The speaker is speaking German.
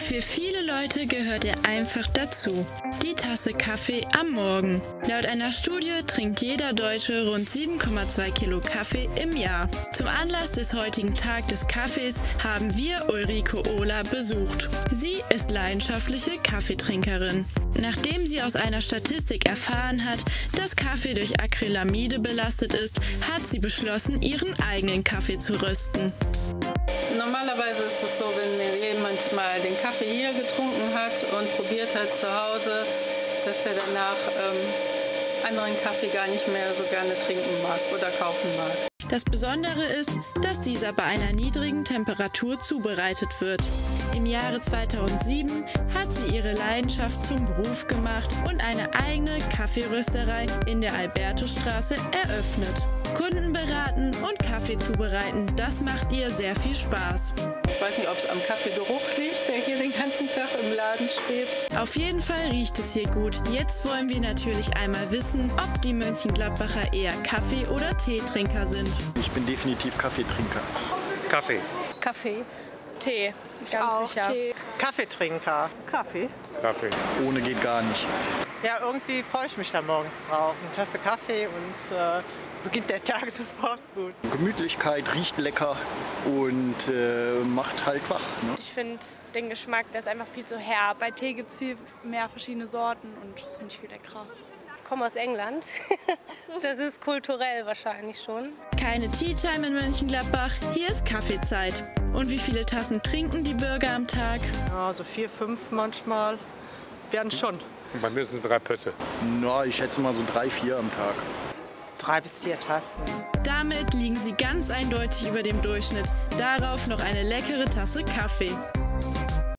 Für viele Leute gehört er einfach dazu. Die Tasse Kaffee am Morgen. Laut einer Studie trinkt jeder Deutsche rund 7,2 Kilo Kaffee im Jahr. Zum Anlass des heutigen Tag des Kaffees haben wir Ulrike Ohler besucht. Sie ist leidenschaftliche Kaffeetrinkerin. Nachdem sie aus einer Statistik erfahren hat, dass Kaffee durch Acrylamide belastet ist, hat sie beschlossen, ihren eigenen Kaffee zu rösten. Normalerweise ist es so, wenn mir jemand mal den Kaffee hier getrunken hat und probiert hat zu Hause, dass er danach anderen Kaffee gar nicht mehr so gerne trinken mag oder kaufen mag. Das Besondere ist, dass dieser bei einer niedrigen Temperatur zubereitet wird. Im Jahre 2007 hat sie ihre Leidenschaft zum Beruf gemacht und eine eigene Kaffeerösterei in der Albertusstraße eröffnet. Kunden beraten und Kaffee zubereiten, das macht ihr sehr viel Spaß. Ich weiß nicht, ob es am Kaffeegeruch liegt, der hier den ganzen Tag im Laden schwebt. Auf jeden Fall riecht es hier gut. Jetzt wollen wir natürlich einmal wissen, ob die Mönchengladbacher eher Kaffee- oder Teetrinker sind. Ich bin definitiv Kaffeetrinker. Kaffee. Kaffee. Tee, Ganz sicher. Tee. Kaffeetrinker. Kaffee? Kaffee. Ohne geht gar nicht. Ja, irgendwie freue ich mich da morgens drauf. Eine Tasse Kaffee und beginnt der Tag sofort gut. Gemütlichkeit, riecht lecker und macht halt wach. Ne? Ich finde den Geschmack, der ist einfach viel zu herb. Bei Tee gibt es viel mehr verschiedene Sorten und das finde ich viel leckerer. Ich komme aus England. Das ist kulturell wahrscheinlich schon. Keine Tea-Time in Mönchengladbach, hier ist Kaffeezeit. Und wie viele Tassen trinken die Bürger am Tag? Ja, so 4, 5 manchmal. Werden schon. Bei mir sind 3 Pötte. Na, ich schätze mal so 3, 4 am Tag. 3 bis 4 Tassen. Damit liegen sie ganz eindeutig über dem Durchschnitt. Darauf noch eine leckere Tasse Kaffee.